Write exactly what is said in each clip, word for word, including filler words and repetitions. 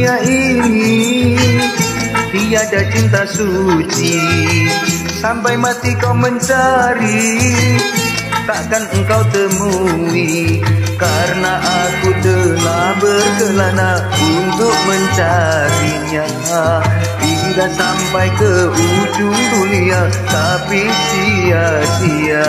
dunia ini tiada cinta suci. Sampai mati kau mencari, takkan engkau temui. Karena aku telah berkelana untuk mencarinya hingga sampai ke ujung dunia, tapi sia-sia.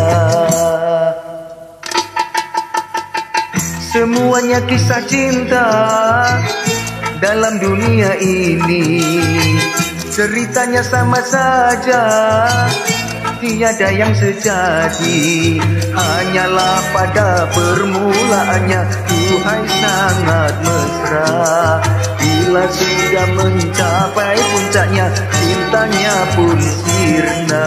Semuanya kisah cinta dalam dunia ini, ceritanya sama saja, tiada yang sejati. Hanyalah pada permulaannya Tuhan sangat mesra. Bila sudah mencapai puncaknya, cintanya pun sirna.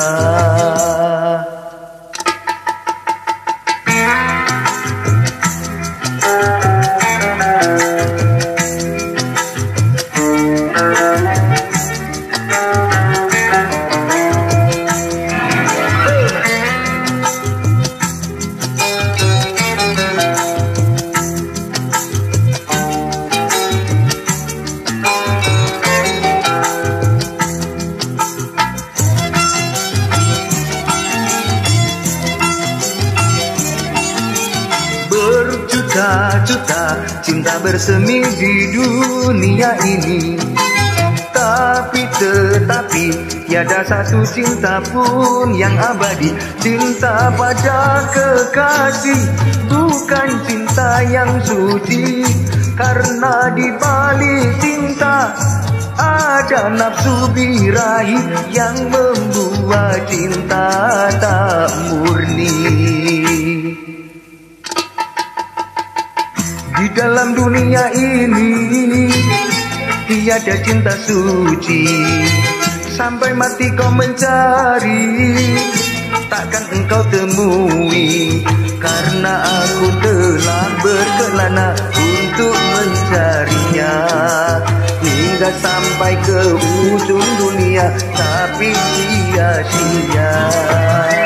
Berjuta-juta cinta bersemi di dunia ini, tapi tetapi tiada satu cinta pun yang abadi. Cinta pada kekasih bukan cinta yang suci, karena di balik cinta ada nafsu birahi yang membuat cinta tak murni. Di dalam dunia ini tiada cinta suci. Sampai mati kau mencari, takkan engkau temui. Karena aku telah berkelana untuk mencarinya hingga sampai ke ujung dunia, tapi sia-sia.